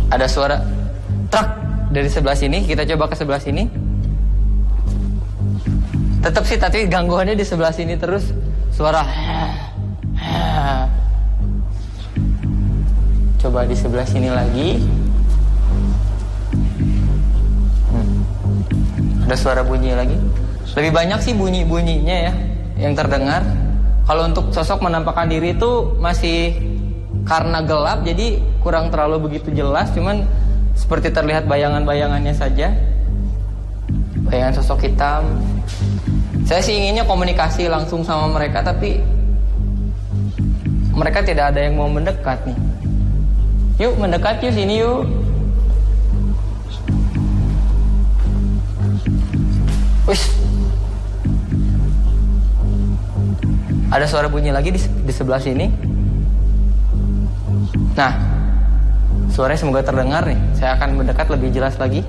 Ada suara truk dari sebelah sini. Kita coba ke sebelah sini. Tetap sih, tapi gangguannya di sebelah sini terus. Suara. Coba di sebelah sini lagi. Ada suara bunyi lagi. Lebih banyak sih bunyi-bunyinya ya yang terdengar. Kalau untuk sosok menampakkan diri itu masih karena gelap, jadi kurang terlalu begitu jelas. Cuman seperti terlihat bayangan-bayangannya saja. Bayangan sosok hitam. Saya sih inginnya komunikasi langsung sama mereka, tapi mereka tidak ada yang mau mendekat nih. Yuk mendekat yuk, sini yuk. Wih. Ada suara bunyi lagi di sebelah sini. Nah, suaranya semoga terdengar nih. Saya akan mendekat lebih jelas lagi.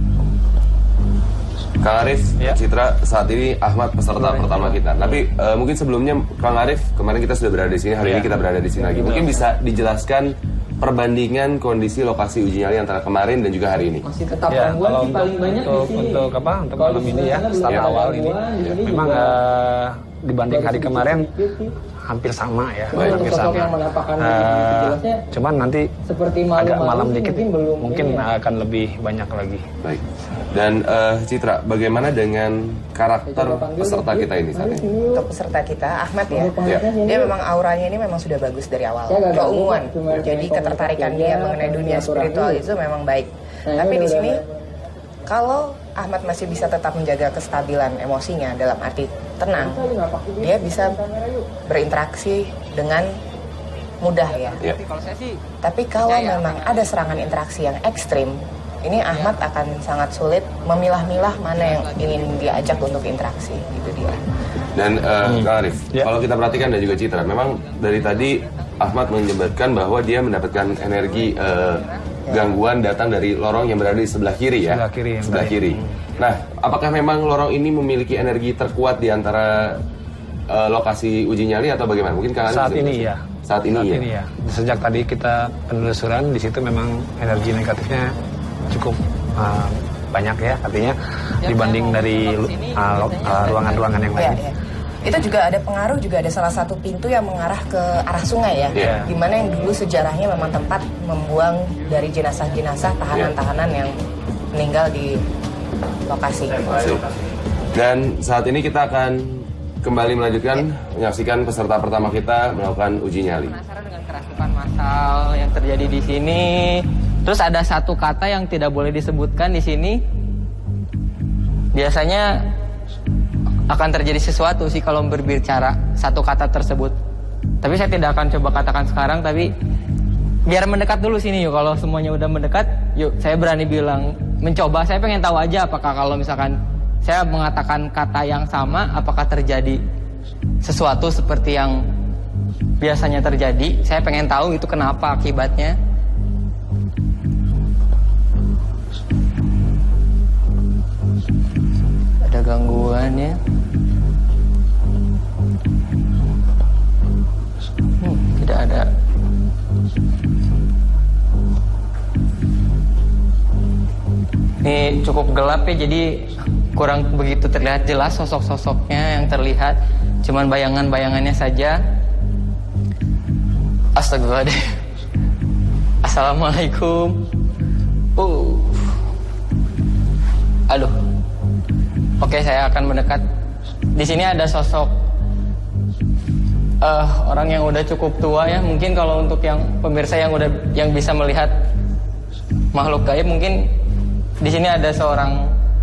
Kang Arif, ya. Citra, saat ini Ahmad peserta pertama kita. Tapi mungkin sebelumnya Kang Arif, kemarin kita sudah berada di sini, hari ini kita berada di sini lagi. Mungkin bisa dijelaskan perbandingan kondisi lokasi uji nyali antara kemarin dan juga hari ini. Masih tetap gangguan sih paling banyak di sini. Untuk malam ini ya, start awal ini. Memang dibanding hari kemarin hampir sama ya, hampir sama. Cuman nanti agak malam dikit mungkin akan lebih banyak lagi. Baik. Dan Citra, bagaimana dengan karakter peserta kita ini saat ini? Untuk peserta kita, Ahmad ya, dia memang auranya ini memang sudah bagus dari awal, keunguan. Jadi ketertarikan dia mengenai dunia spiritual itu memang baik. Tapi di sini, kalau Ahmad masih bisa tetap menjaga kestabilan emosinya dalam arti tenang, dia bisa berinteraksi dengan mudah ya. Tapi kalau memang ada serangan interaksi yang ekstrim, ini Ahmad akan sangat sulit memilah-milah mana yang ingin diajak untuk interaksi, gitu dia. Dan Kang Arif, kalau kita perhatikan dan juga Citra, memang dari tadi Ahmad menyebutkan bahwa dia mendapatkan energi gangguan datang dari lorong yang berada di sebelah kiri ya. Sebelah kiri. Nah, apakah memang lorong ini memiliki energi terkuat di antara lokasi uji nyali atau bagaimana? Mungkin Kang Arif saat ini ya. Saat ini ya. Sejak tadi kita penelusuran di situ memang energi negatifnya cukup banyak ya, artinya dibanding dari ruangan-ruangan yang lain. Ya. Itu juga ada pengaruh, juga ada salah satu pintu yang mengarah ke arah sungai ya, di mana yang dulu sejarahnya memang tempat membuang dari jenazah-jenazah tahanan-tahanan yang meninggal di lokasi. Dan saat ini kita akan kembali melanjutkan menyaksikan peserta pertama kita melakukan uji nyali. Penasaran dengan kerasukan massal yang terjadi di sini. Terus ada satu kata yang tidak boleh disebutkan di sini. Biasanya akan terjadi sesuatu sih kalau berbicara satu kata tersebut. Tapi saya tidak akan coba katakan sekarang, tapi biar mendekat dulu sini yuk. Kalau semuanya udah mendekat, yuk saya berani bilang mencoba. Saya pengen tahu aja apakah kalau misalkan saya mengatakan kata yang sama, apakah terjadi sesuatu seperti yang biasanya terjadi. Saya pengen tahu itu kenapa akibatnya. Ada gangguan ya. Tidak ada. Ini cukup gelap ya, jadi kurang begitu terlihat jelas sosok-sosoknya yang terlihat. Cuman bayangan-bayangannya saja. Astagfirullahaladzim. Assalamualaikum. Aduh. Oke, saya akan mendekat. Di sini ada sosok orang yang udah cukup tua ya. Mungkin kalau untuk yang pemirsa yang bisa melihat makhluk gaib, mungkin di sini ada seorang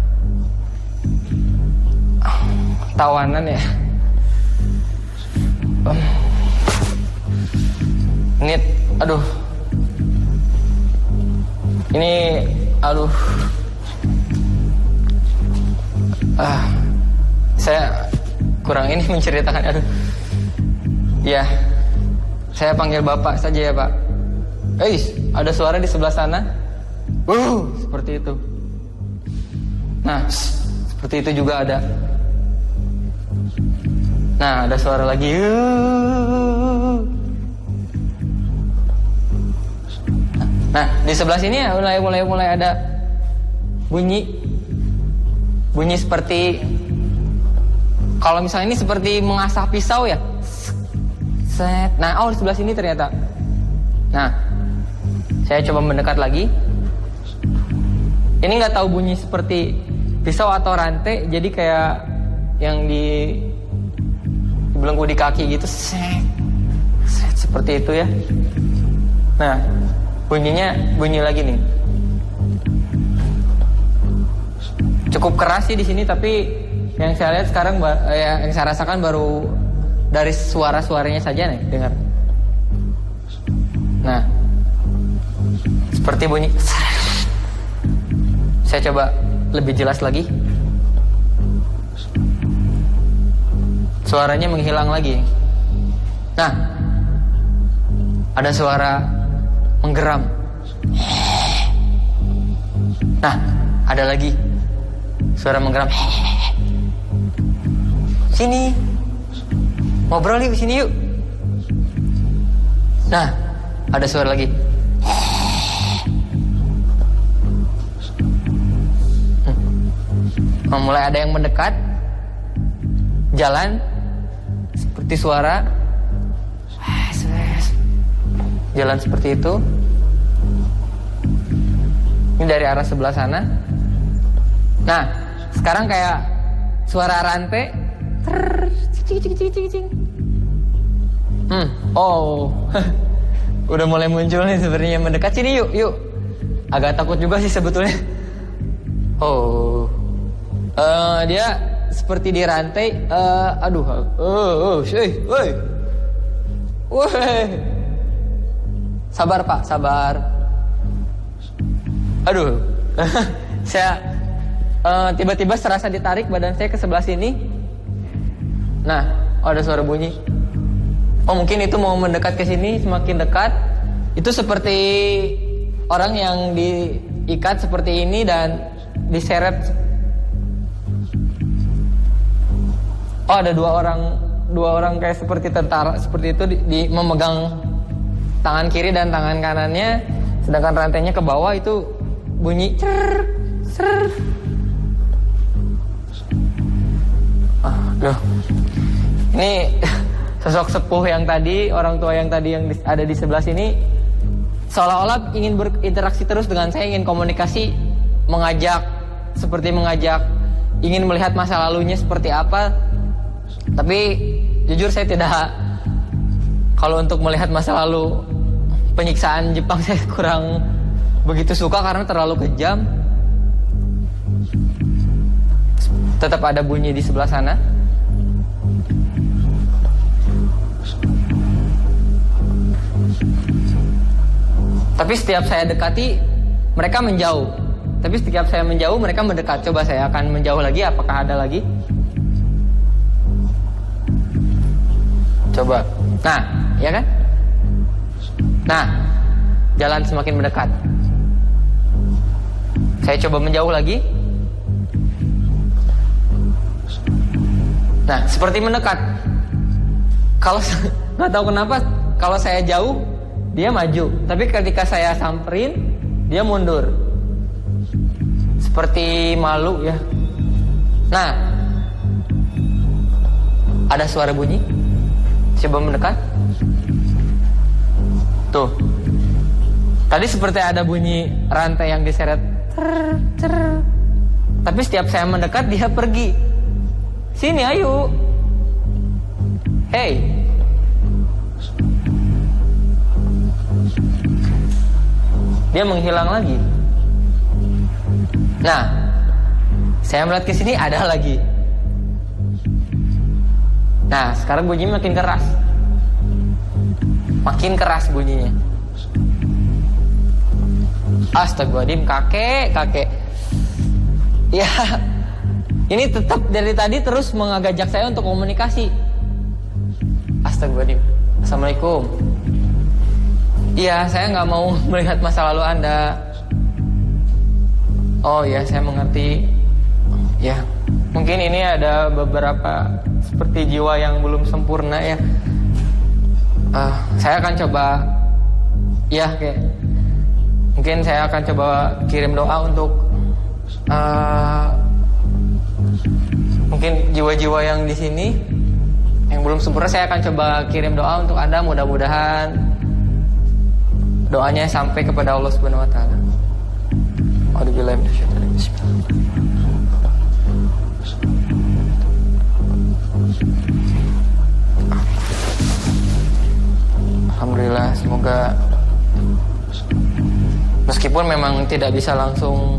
tawanan ya. Ini aduh. Ini aduh. Saya kurang ini menceritakan. Aduh. Ya, saya panggil Bapak saja ya Pak. Ada suara di sebelah sana. Seperti itu. Nah, seperti itu juga ada. Nah, ada suara lagi. Nah, di sebelah sini ya mulai ada bunyi seperti, kalau misalnya ini seperti mengasah pisau ya. Set. Nah, di sebelah sini ternyata. Nah, saya coba mendekat lagi. Ini nggak tahu bunyi seperti pisau atau rantai, jadi kayak yang dibelenggu di kaki gitu. Set. Set, seperti itu ya. Nah, bunyi lagi nih. Cukup keras sih di sini, tapi yang saya lihat sekarang yang saya rasakan baru dari suaranya saja nih, dengar. Nah, seperti bunyi. Saya coba lebih jelas lagi. Suaranya menghilang lagi. Nah, ada suara menggeram. Nah, ada lagi suara menggeram. Sini, ngobrol yuk, sini yuk. Nah, ada suara lagi. Mulai ada yang mendekat, jalan seperti suara, jalan seperti itu. Ini dari arah sebelah sana. Nah, sekarang kayak suara rantai. Udah mulai muncul nih sebenarnya mendekat. Sini yuk. Agak takut juga sih sebetulnya. Dia seperti di rantai. Sabar Pak, sabar. Saya tiba-tiba serasa ditarik badan saya ke sebelah sini. Nah, ada suara bunyi. Mungkin itu mau mendekat ke sini, semakin dekat. Itu seperti orang yang diikat seperti ini dan diseret. Ada dua orang kayak seperti tentara seperti itu memegang tangan kiri dan tangan kanannya, sedangkan rantainya ke bawah itu bunyi ser. Ini sosok sepuh yang tadi, orang tua yang tadi yang ada di sebelah sini, seolah-olah ingin berinteraksi terus dengan saya, ingin komunikasi, mengajak, ingin melihat masa lalunya seperti apa. Tapi jujur saya tidak, kalau untuk melihat masa lalu penyiksaan Jepang saya kurang begitu suka karena terlalu kejam. Tetap ada bunyi di sebelah sana. Tapi setiap saya dekati, mereka menjauh. Tapi setiap saya menjauh, mereka mendekat. Coba saya akan menjauh lagi, apakah ada lagi? Coba. Nah, ya kan? Nah, jalan semakin mendekat. Saya coba menjauh lagi. Nah, seperti mendekat. Kalau nggak tahu kenapa, kalau saya jauh, dia maju. Tapi ketika saya samperin, dia mundur. Seperti malu ya. Nah, ada suara bunyi. Coba mendekat. Tuh. Tadi seperti ada bunyi rantai yang diseret. Tapi setiap saya mendekat, dia pergi. Sini, ayo. Hey. Dia menghilang lagi. Nah, saya melihat ke sini, ada lagi. Nah, sekarang bunyinya makin keras. Makin keras bunyinya. Astagfirullahaladzim, kakek. Ya, ini tetap dari tadi terus mengajak saya untuk komunikasi. Astagfirullahaladzim. Assalamualaikum. Iya, saya nggak mau melihat masa lalu Anda. Oh ya, saya mengerti. Ya, mungkin ini ada beberapa seperti jiwa yang belum sempurna ya. Saya akan coba, ya kayak Mungkin saya akan coba kirim doa untuk mungkin jiwa-jiwa yang di sini yang belum sempurna. Saya akan coba kirim doa untuk Anda, mudah-mudahan doanya sampai kepada Allah Subhanahu wa taala. A'udzubillahi minasyaitonir rajim. Alhamdulillah, semoga meskipun memang tidak bisa langsung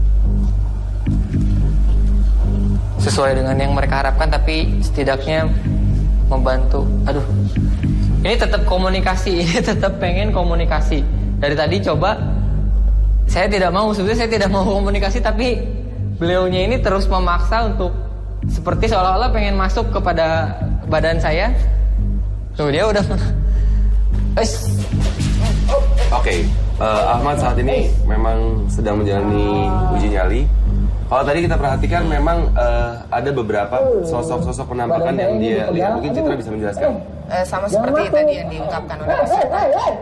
sesuai dengan yang mereka harapkan, tapi setidaknya membantu. Aduh, ini tetap komunikasi, ini tetap pengen komunikasi. Dari tadi coba, saya tidak mau, sebenarnya saya tidak mau komunikasi, tapi beliaunya ini terus memaksa untuk seperti seolah-olah pengen masuk kepada badan saya. Tuh dia udah. Oke, Ahmad saat ini memang sedang menjalani uji nyali. Kalau tadi kita perhatikan memang ada beberapa sosok-sosok penampakan yang dia lihat. Mungkin Citra bisa menjelaskan. Sama seperti tadi yang diungkapkan oleh Mas Citra.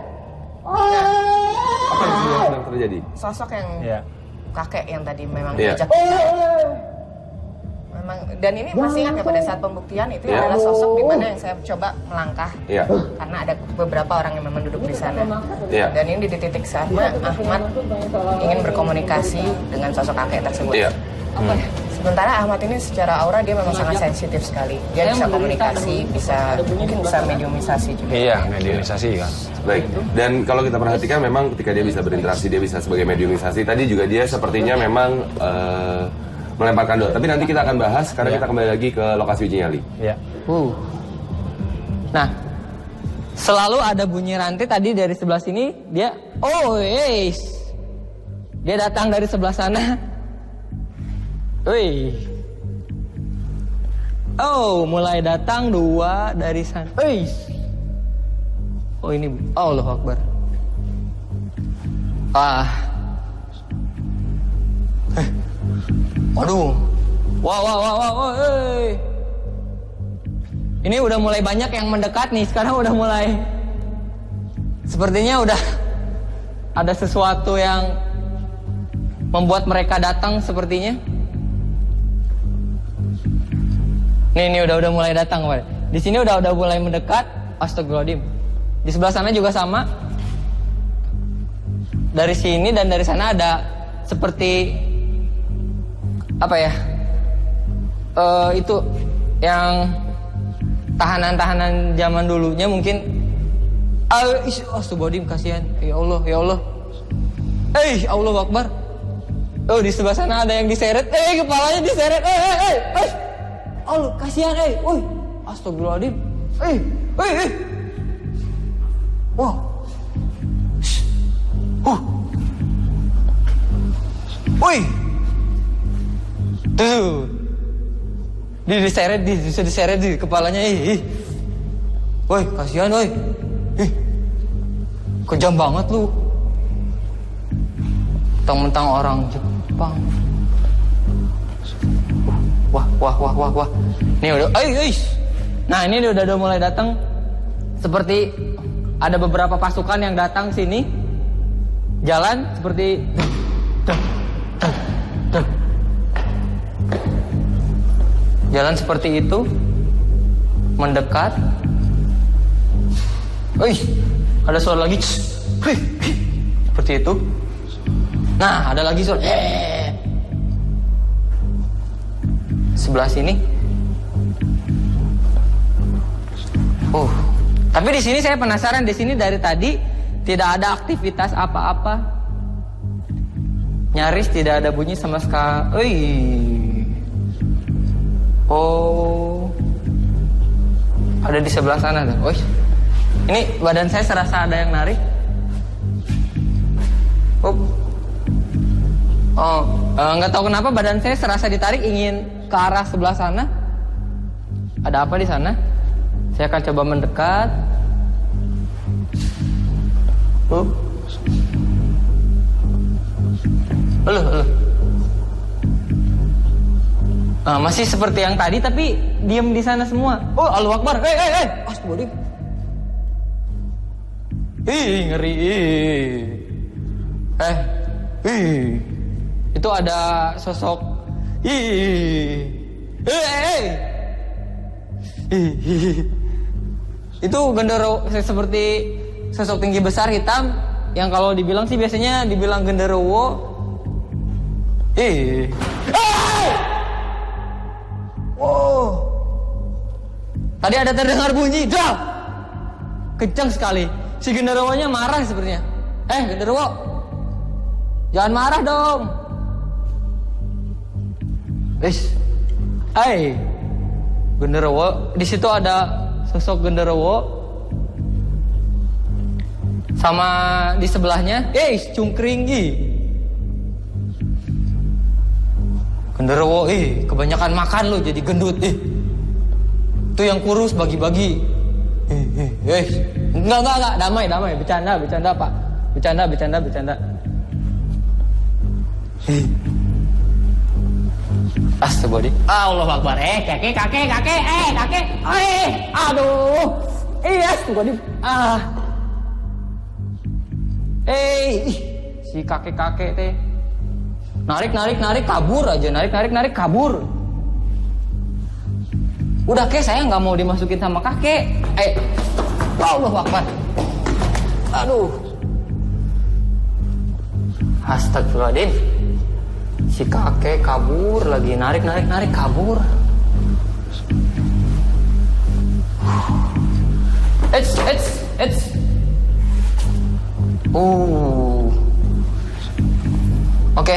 Apa yang sedang terjadi? Sosok yang kakek yang tadi memang Iya. diajak memang, dan ini masih ingat ya pada saat pembuktian itu adalah sosok di mana yang saya coba melangkah karena ada beberapa orang yang memang duduk di sana. Dan ini di titik sama Ahmad ingin berkomunikasi dengan sosok kakek tersebut. Sementara Ahmad ini secara aura dia memang sangat sensitif sekali. Dia bisa komunikasi, mungkin bisa mediumisasi juga. Iya, mediumisasi kan. Baik. Dan kalau kita perhatikan memang ketika dia bisa berinteraksi, dia bisa sebagai mediumisasi. Tadi juga dia sepertinya memang melemparkan doa. Tapi nanti kita akan bahas karena kita kembali lagi ke lokasi uji nyali. Iya. Nah, selalu ada bunyi rantai tadi dari sebelah sini. Dia, dia datang dari sebelah sana. Wih. Mulai datang 2 dari sana. Ini Allahu Akbar. Waduh. Wah. Ini udah mulai banyak yang mendekat nih. Sekarang udah mulai. Sepertinya udah ada sesuatu yang membuat mereka datang sepertinya. Nih udah mulai datang kemarin. Di sini udah mulai mendekat. Astagfirullahaladzim. Di sebelah sana juga sama. Dari sini dan dari sana ada seperti apa ya? Itu yang tahanan-tahanan zaman dulunya mungkin. Astagfirullahaladzim, kasihan. Ya Allah. Allahu Akbar. Di sebelah sana ada yang diseret. Kepalanya diseret. Allah, kasihan, astagfirullahaladzim. Wah. Tuh. Diseret di kepalanya. Woi, kasihan, woi. Kejam banget lu. Mentang-mentang orang Jepang. Wah. Ini udah, Nah, ini udah mulai datang. Seperti ada beberapa pasukan yang datang sini. Jalan seperti jalan seperti itu. Mendekat. Ada suara lagi. Seperti itu. Nah, ada lagi suara. Sebelah sini. Tapi di sini saya penasaran, di sini dari tadi tidak ada aktivitas apa-apa. Nyaris tidak ada bunyi sama sekali. Ada di sebelah sana tuh. Ini badan saya serasa ada yang narik. Nggak tahu kenapa badan saya serasa ditarik ingin ke arah sebelah sana. Ada apa di sana? Saya akan coba mendekat. Masih seperti yang tadi tapi diam di sana semua. Allahu Akbar. Astagfirullahaladzim. Ngeri. Itu ada sosok. Itu genderuwo seperti sosok tinggi besar hitam yang kalau dibilang sih biasanya dibilang genderuwo. Tadi ada terdengar bunyi, dah, kencang sekali. Si genderuwonya marah sepertinya. Genderuwo, jangan marah dong. Genderuwo, di situ ada sosok genderuwo. Sama di sebelahnya, cungkring. Genderuwo, kebanyakan makan lo jadi gendut. Itu yang kurus bagi-bagi. Enggak, damai, bercanda Pak. Bercanda. Astagfirullah. Allah Akbar. Kakek. Aduh. Astagfirullah. Si kakek teh. Narik kabur aja. Narik kabur. Udah saya nggak mau dimasukin sama kakek. Allah Akbar. Aduh. Astagfirullahaladzim. Si kakek kabur lagi, narik kabur. It's. Oke.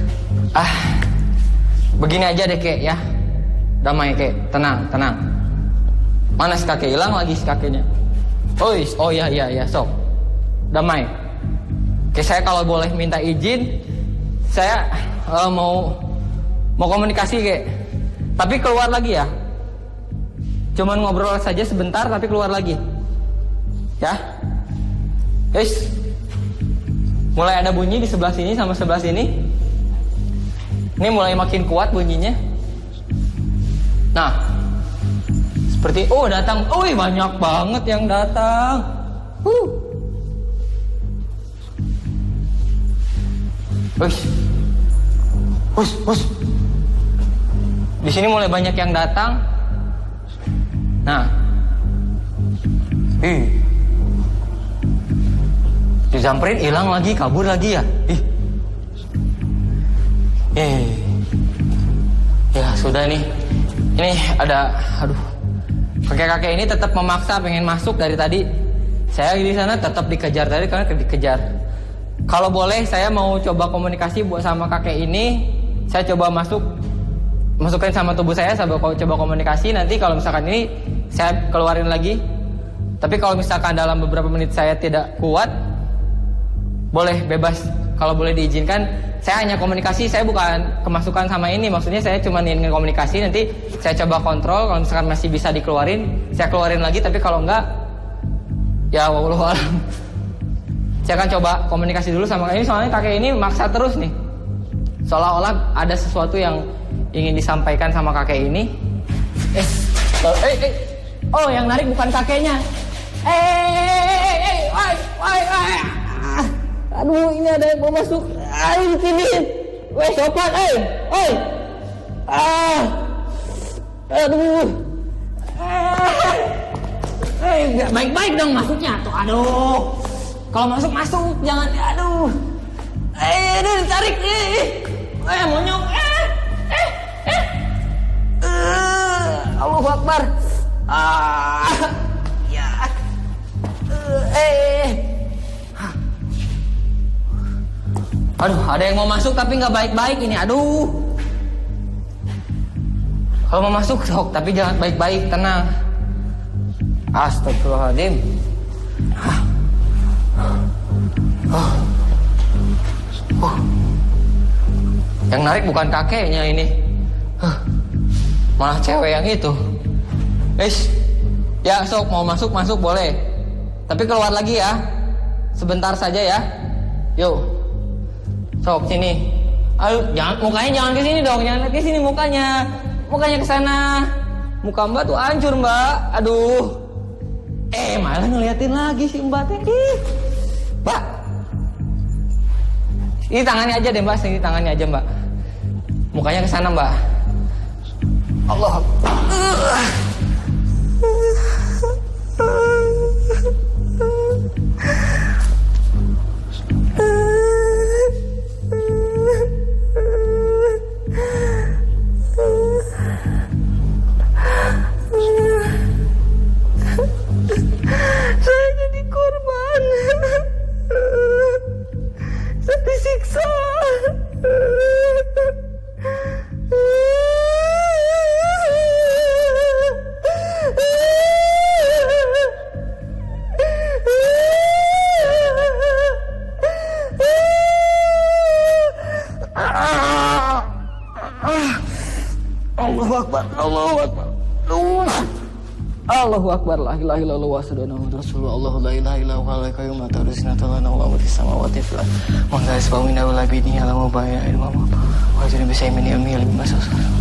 Begini aja deh kek ya. Damai kek, tenang. Mana si kakek? Hilang lagi si kakeknya. Oh iya, sok. Damai. Oke, saya kalau boleh minta izin, saya mau komunikasi kek. Tapi keluar lagi ya. Cuman ngobrol saja sebentar tapi keluar lagi. Ya. Mulai ada bunyi di sebelah sini sama sebelah sini. Ini mulai makin kuat bunyinya. Nah, seperti datang. Banyak banget yang datang. Di sini mulai banyak yang datang. Nah, disamperin hilang lagi, kabur lagi ya. Ya sudah nih. Ini ada, kakek-kakek ini tetap memaksa pengen masuk dari tadi. Saya di sana tetap dikejar tadi karena dikejar. Kalau boleh saya mau coba komunikasi buat sama kakek ini. Saya coba masukkan sama tubuh saya coba komunikasi. Nanti kalau misalkan ini saya keluarin lagi. Tapi kalau misalkan dalam beberapa menit saya tidak kuat, boleh bebas. Kalau boleh diizinkan, saya hanya komunikasi, saya bukan kemasukan sama ini. Maksudnya saya cuma ingin komunikasi, nanti saya coba kontrol. Kalau misalkan masih bisa dikeluarin, saya keluarin lagi. Tapi kalau enggak, ya wallahualam. Saya akan coba komunikasi dulu sama kakek ini. Soalnya kakek ini maksa terus nih. Seolah-olah ada sesuatu yang ingin disampaikan sama kakek ini. Yang narik bukan kakeknya. Aduh, ini ada yang mau masuk. Sini. Sopan, Aduh. Baik-baik dong masuknya tuh. Aduh. Kalau masuk, jangan. Aduh. Ditarik. Monyok. Allahu Akbar. Ya. Aduh, ada yang mau masuk tapi nggak baik-baik ini. Aduh. Kalau mau masuk sok, tapi jangan baik-baik, tenang. Astagfirullahaladzim. Yang narik bukan kakeknya ini. Malah cewek yang itu. Ya sok, mau masuk boleh. Tapi keluar lagi ya. Sebentar saja ya. Yuk. Sok sini. Ayo, mukanya jangan ke sini dong, jangan ke sini mukanya. Mukanya ke sana. Muka Mbak tuh hancur, Mbak. Aduh. Malah ngeliatin lagi si Mbak teh. Mbak. Ini tangannya aja deh mbak, sini tangannya aja mbak. Mukanya ke sana mbak. Allah. Saya jadi korban. Saya disiksa. Allahu Akbar, Allahu Akbar. Allahu Akbar, la ilaha illallah wa sallallahu rasulullah, Allahu la ilaha illallah wa qayyum la ta'rusina ta'ala wa la samawati fil ard. Wa la yasbawina wa la bini ala mubaya ilmu. Wa jadi bisa min ilmi masuk.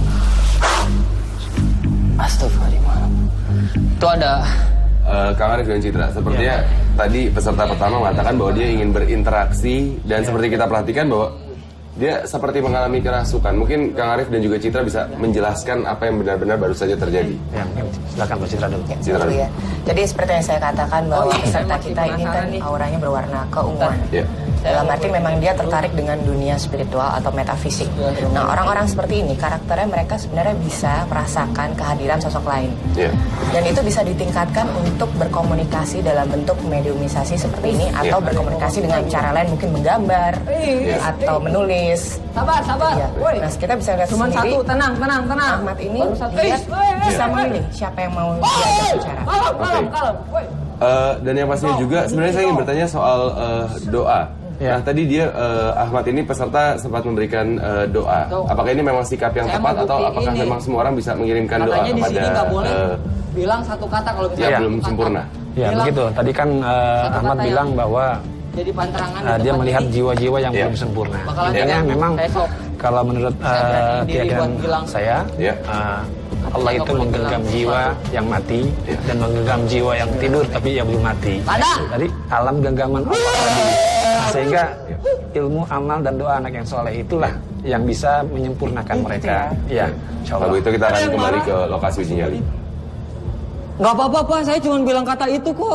Astagfirullah. Itu ada Kang Arif dan Citra, sepertinya tadi peserta pertama mengatakan bahwa dia ingin berinteraksi dan seperti kita perhatikan bahwa dia seperti mengalami kerasukan. Mungkin Kang Arif dan juga Citra bisa menjelaskan apa yang benar-benar baru saja terjadi. Ya, silakan Mbak Citra dulu. Citra dulu. Ya. Jadi seperti yang saya katakan bahwa peserta kita ini kan auranya berwarna keunguan. Ya. Dalam arti memang dia tertarik dengan dunia spiritual atau metafisik. Nah, orang-orang seperti ini karakternya mereka sebenarnya bisa merasakan kehadiran sosok lain. Ya. Dan itu bisa ditingkatkan untuk berkomunikasi dalam bentuk mediumisasi seperti ini atau berkomunikasi dengan cara lain, mungkin menggambar atau menulis. sabar. Ya. Nah, kita bisa lihat Cuman sendiri. satu, tenang. Ahmad ini dia bisa memilih siapa yang mau diajak bicara. Kalem. Dan yang pastinya juga sebenarnya saya ingin bertanya soal doa. Ya. Nah tadi dia Ahmad ini peserta sempat memberikan doa. Apakah ini memang sikap yang Saya tepat mau atau buktiin apakah ini. memang semua orang bisa mengirimkan doa Katanya di kepada sini nggak boleh bilang satu kata kalau yang misalnya belum satu kata. sempurna? Ya, Bilang begitu. Tadi kan satu Ahmad kata bilang yang bahwa jadi panterangan di dia depan melihat ini. jiwa-jiwa yang Ya. belum sempurna. Bakalan Intinya jaga memang besok. kalau menurut Saya berani diri keyakinan buat bilang. saya, Ya. Allah itu menggenggam jiwa yang mati dan menggenggam jiwa yang tidur tapi yang belum mati. Ada. Tadi alam genggaman Allah tadi. Nah, sehingga ilmu, amal dan doa anak yang soleh itulah yang bisa menyempurnakan mereka. Ya, insya Kalau Allah. itu kita akan kembali ke lokasi uji nyali. Nggak apa-apa Pak, saya cuma bilang kata itu kok.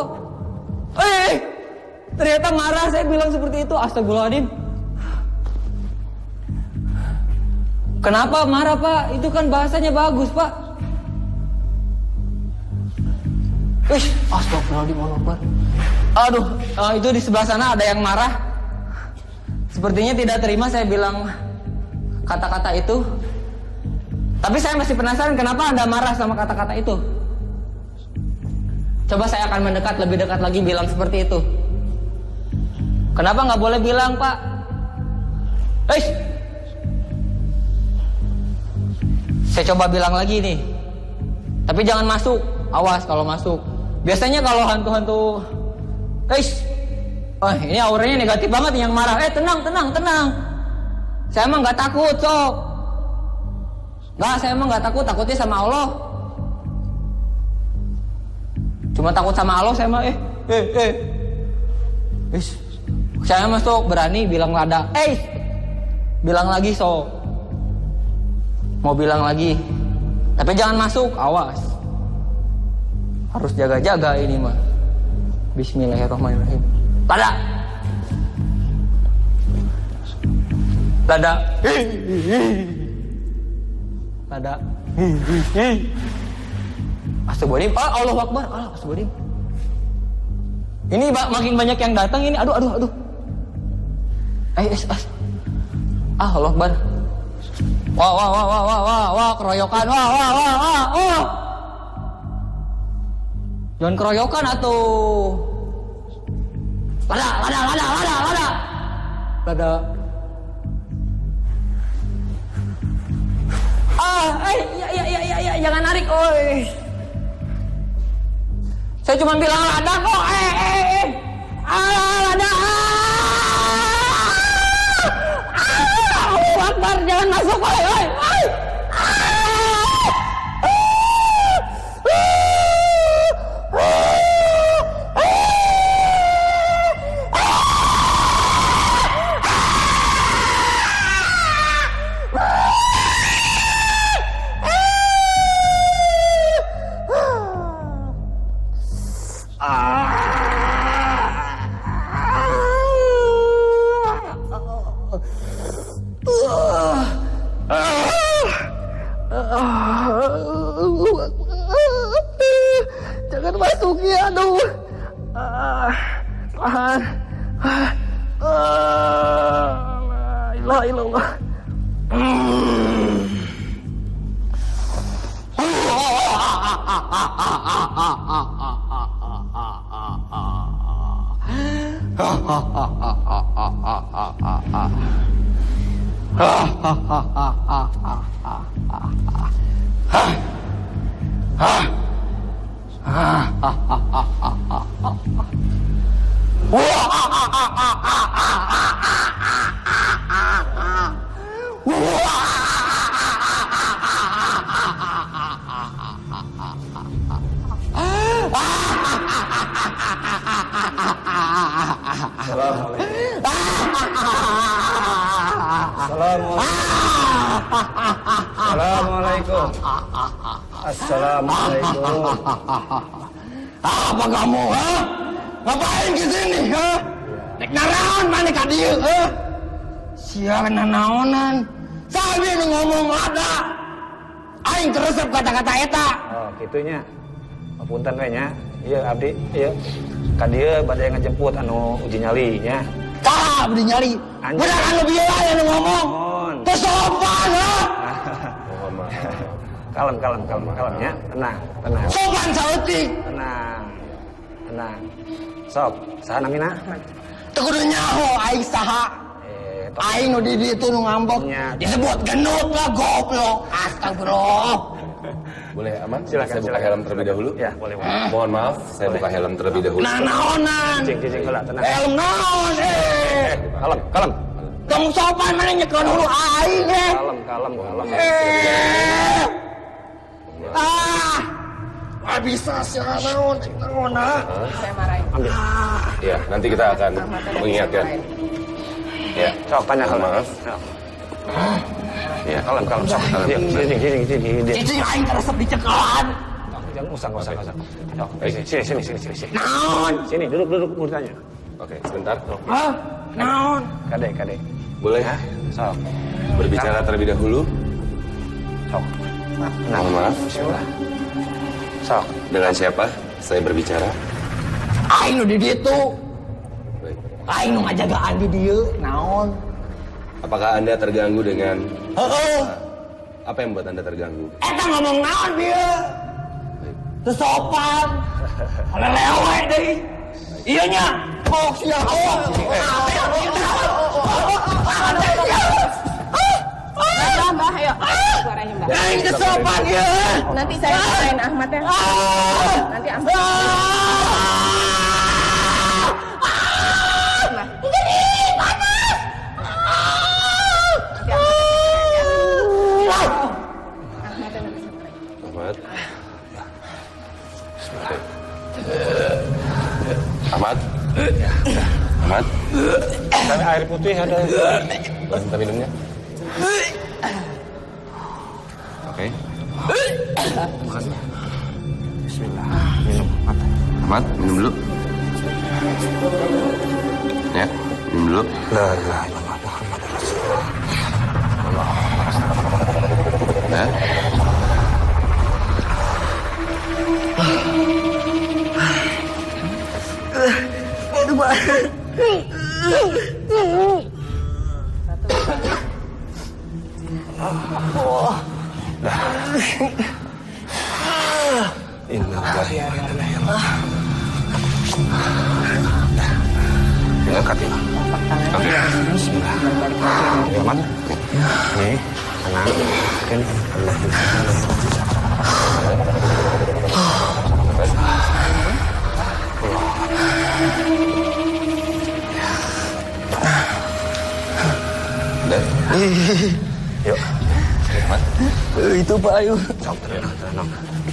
Ternyata marah saya bilang seperti itu. Astagfirullahaladzim. Kenapa marah Pak? Itu kan bahasanya bagus Pak. Astagfirullahaladzim. Akbar. Aduh, itu di sebelah sana ada yang marah. Sepertinya tidak terima saya bilang kata-kata itu. Tapi saya masih penasaran kenapa Anda marah sama kata-kata itu. Coba saya akan mendekat, lebih dekat lagi bilang seperti itu. Kenapa nggak boleh bilang Pak? Saya coba bilang lagi nih. Tapi jangan masuk. Awas kalau masuk. Biasanya kalau hantu-hantu, ini auranya negatif banget yang marah. Tenang. Saya emang nggak takut, sok. Nggak, saya emang nggak takut. Takutnya sama Allah. Cuma takut sama Allah saya mah. Saya masuk berani bilang lada. Bilang lagi sok. Mau bilang lagi. Tapi jangan masuk, awas. Harus jaga-jaga ini mah. Bismillahirrahmanirrahim. Lada. Astagfirullahaladzim. Allahu Akbar. Astagfirullahaladzim. Ini makin banyak yang datang ini. Aduh. Allah Akbar. Wah, keroyokan. Wah. Jangan keroyokan atuh. Lada. Ya, jangan narik, oi. Saya cuma bilang lada kok, lada. Allahu Akbar, jangan masuk, oi. Tuhan. La ilaha illallah. Assalamualaikum. Assalamualaikum. Apa kamu, ha? Ngapain ke sini, ha? Nek naraon mana ka dieu, ha? Sia nanaonan. Sabi nu ngomong ada. Aing teresep kata-kata eta. Oh, kitunya. Punten we nya. Ieu abdi, ieu. Ka dieu bade ngajemput anu uji nyali nya. Tah abdi nyali. Bener anu bieu aya nu ngomong. Teu sopan, ha? Kalem ya. Tenang. Sopan saeutik. Tenang. Sob, saha namina? Teu kudu nyaho aing saha. Aing nu di ditu nu ngambek. Disebut gendut lah goblok. Astagfirullah. Boleh aman? Silakan, Saya buka helm terlebih dahulu. Ya, boleh. Mohon maaf, saya buka helm terlebih dahulu. Nah, naonan. Cing heula, tenang. Helm naon, Kalem. Tong sopan mana nyekeun hulu aing, Kalem. Bisa sih naon, Saya marahin. Ambil. Ya, nanti kita akan mengingatkan. Ya, Sok tanya mohon kalem. maaf. Ya, Kalem. Sok. Sini. Cicing aing teresep dicekelan. Jangan usah. Sok, sini. Naon? Sini, duduk urutannya. Oke, sebentar. Hah? Naon? Kade. Boleh Sok. berbicara terlebih dahulu? Sok. Mohon maaf. Bismillah. Sok. Dengan siapa saya berbicara? Aing nu di ditu. Baik. Aing nu ngajagaan di dieu. Naon? Apakah Anda terganggu dengan Heeh. apa yang membuat Anda terganggu? Eta ngomong naon dia? Teu sopan. Lelewe deui. Ieu nya. Kok sia Mbah, ayo. Suaranya, Mbah. Aing teu sopan ieu. Nanti saya marahin Ahmad ya. Nanti Ahmad. Ahmad. Ada air putih ada. Minta minumnya. Oke. Bismillah. Minum. Ahmad, minum dulu. Ya, minum dulu. La ilaha illallah Muhammadur Rasulullah. Ya. Aduh, Pak. Innalillahi wa inna ilaihi raji'un. Angkat ya. Bismillah. Ya, Man. Nih, tenang. Ini yuk. Itu Pak Ayu. Sok, tenang.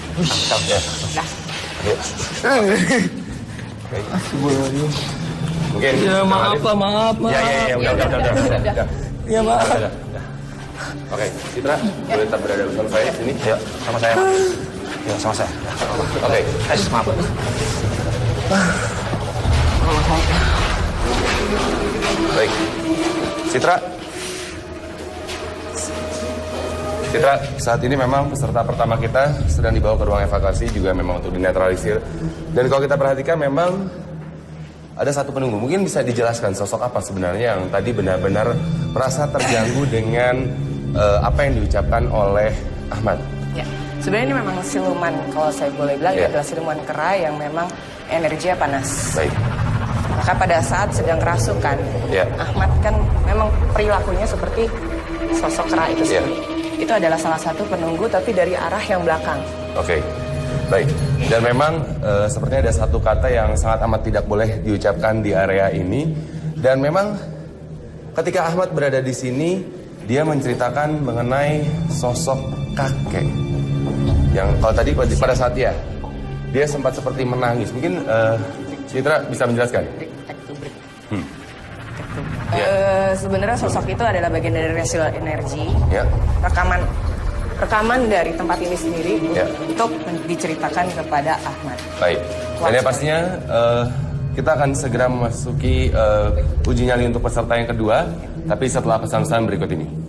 Mungkin. Ya maaf Pak, maaf. Ya, udah. Ya maaf. Oke, Citra, boleh tetap berada bersama saya di sini? Yuk, sama saya. Yuk, sama saya. Oke. Maaf. Baik. Citra, saat ini memang peserta pertama kita sedang dibawa ke ruang evakuasi juga memang untuk dinetralisir. Dan kalau kita perhatikan memang ada satu penunggu. Mungkin bisa dijelaskan sosok apa sebenarnya yang tadi benar-benar merasa terganggu dengan apa yang diucapkan oleh Ahmad? Ya, sebenarnya ini memang siluman, kalau saya boleh bilang, ini adalah siluman kera yang memang energinya panas. Baik. Maka pada saat sedang kerasukan, Ahmad kan memang perilakunya seperti sosok kera itu sendiri. Itu adalah salah satu penunggu, tapi dari arah yang belakang. Oke. Baik, dan memang sepertinya ada satu kata yang sangat amat tidak boleh diucapkan di area ini. Dan memang ketika Ahmad berada di sini, dia menceritakan mengenai sosok kakek. Yang kalau tadi pada saat dia sempat seperti menangis. Mungkin Citra bisa menjelaskan? Sebenarnya sosok itu adalah bagian dari residual energi. Rekaman dari tempat ini sendiri untuk diceritakan kepada Ahmad. Baik. Dan pastinya kita akan segera memasuki uji nyali untuk peserta yang kedua, tapi setelah pesan-pesan berikut ini.